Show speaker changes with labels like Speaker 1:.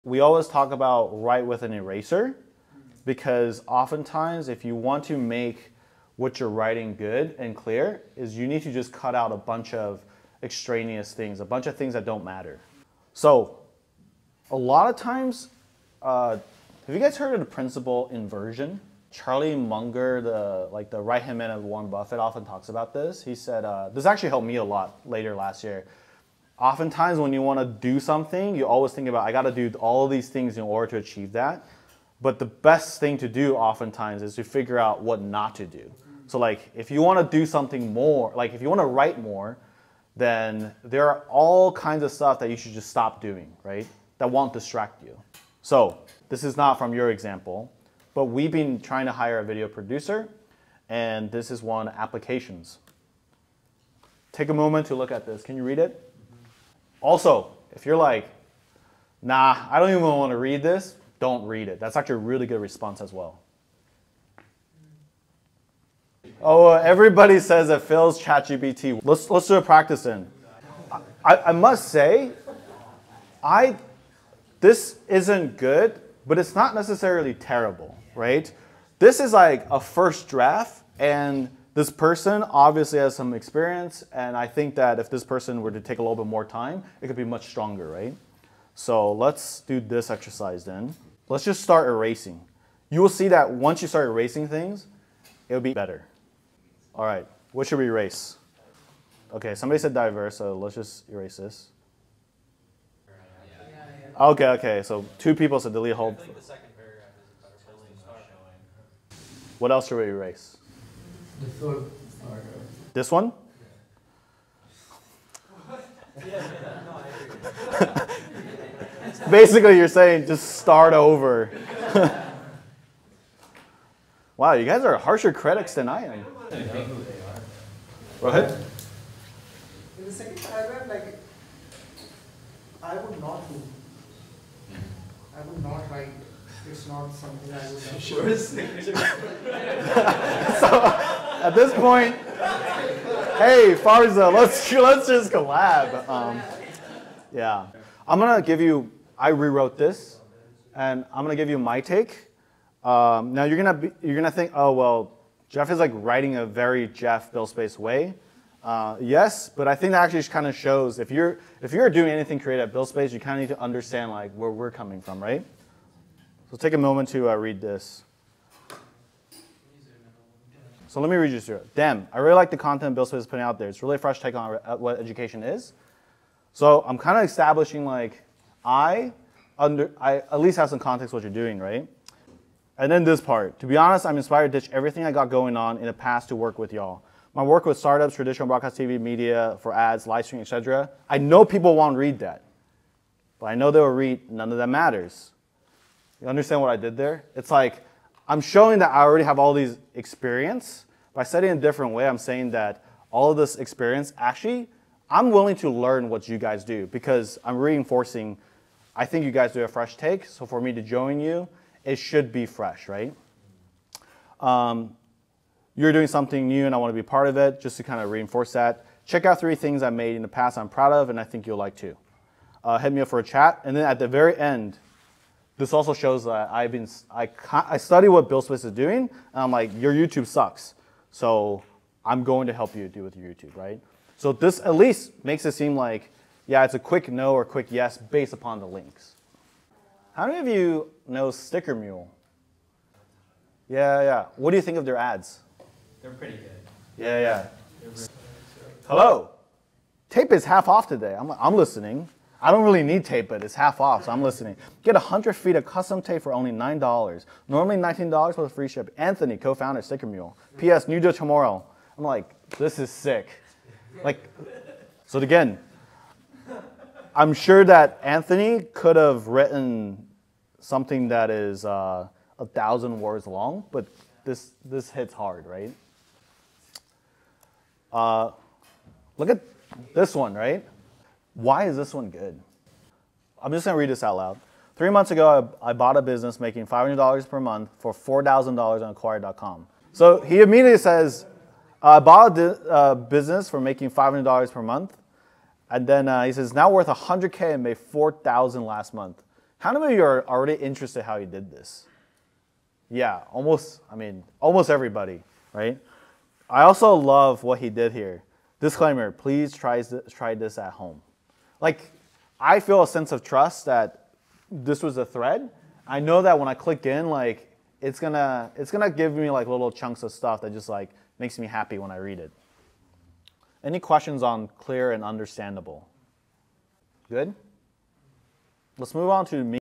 Speaker 1: We always talk about write with an eraser because oftentimes if you want to make what you're writing good and clear is you need to just cut out a bunch of extraneous things, a bunch of things that don't matter. So a lot of times, have you guys heard of the principle inversion? Charlie Munger, the right-hand man of Warren Buffett, often talks about this. He said, this actually helped me a lot later last year. Oftentimes when you want to do something, you always think about, I got to do all of these things in order to achieve that. But the best thing to do oftentimes is to figure out what not to do. So like, if you want to do something more, like if you want to write more, then there are all kinds of stuff that you should just stop doing, right? That won't distract you. So this is not from your example, but we've been trying to hire a video producer, and this is one, applications. Take a moment to look at this. Can you read it? Also, if you're like, nah, I don't even want to read this, don't read it. That's actually a really good response as well. Oh, everybody says it fails ChatGPT. Let's do a practice in. I must say, this isn't good, but it's not necessarily terrible, right? This is like a first draft, and this person obviously has some experience, and I think that if this person were to take a little bit more time, it could be much stronger, right? So let's do this exercise then. Let's just start erasing. You will see that once you start erasing things, it'll be better. All right, what should we erase? Okay, somebody said diverse, so let's just erase this. Okay, so two people said delete whole. I think the second paragraph is a better place to start. What else should we erase?
Speaker 2: The third paragraph.
Speaker 1: This one? Basically, you're saying just start over. Wow, you guys are harsher critics than I am. Go ahead.
Speaker 3: In the second paragraph, like, I would not do. I would not write. It's not something I would have.
Speaker 2: Sure.
Speaker 1: So, at this point, hey, Farza, let's just collab. Yeah. I'm going to give you, I rewrote this, and I'm going to give you my take. Now, you're gonna think, oh, well, Jeff is like writing a very Jeff buildspace way. Yes, but I think that actually kind of shows if you're doing anything creative at buildspace, you kind of need to understand like where we're coming from, right? So take a moment to read this. So let me read you through it. Damn, I really like the content buildspace is putting out there. It's really a fresh take on what education is. So I'm kind of establishing like I at least have some context what you're doing, right? And then this part. To be honest, I'm inspired to ditch everything I got going on in the past to work with y'all. My work with startups, traditional broadcast TV, media, for ads, live streaming, etc. I know people won't read that. But I know they'll read none of that matters. You understand what I did there? It's like, I'm showing that I already have all these experience. By setting it a different way, I'm saying that all of this experience, actually, I'm willing to learn what you guys do because I'm reinforcing, I think you guys do a fresh take. So for me to join you, it should be fresh, right? You're doing something new and I want to be part of it, just to kind of reinforce that. Check out 3 things I made in the past I'm proud of and I think you'll like too. Hit me up for a chat. And then at the very end, this also shows that I study what buildspace is doing, and I'm like, your YouTube sucks. So I'm going to help you do with your YouTube, right? So this at least makes it seem like, yeah, it's a quick no or quick yes based upon the links. How many of you know Sticker Mule? Yeah. What do you think of their ads?
Speaker 2: They're pretty good.
Speaker 1: Yeah. Hello. Tape is half off today. I'm listening. I don't really need tape, but it's half off, so I'm listening. Get 100 feet of custom tape for only $9. Normally $19 with free ship. Anthony, co-founder, Sticker Mule. P.S. New deal tomorrow. I'm like, this is sick. Like, so again, I'm sure that Anthony could have written something that is 1,000 words long, but this hits hard, right? Look at this one, right? Why is this one good? I'm just going to read this out loud. 3 months ago, I bought a business making $500 per month for $4,000 on acquired.com. So he immediately says, I bought a business for making $500 per month. And then he says, now worth $100K and made $4,000 last month. How many of you are already interested how he did this? Yeah, almost everybody, right? I also love what he did here. Disclaimer, please try this at home. Like, I feel a sense of trust that this was a thread. I know that when I click in, like, it's gonna give me like little chunks of stuff that just like makes me happy when I read it. Any questions on clear and understandable? Good? Let's move on to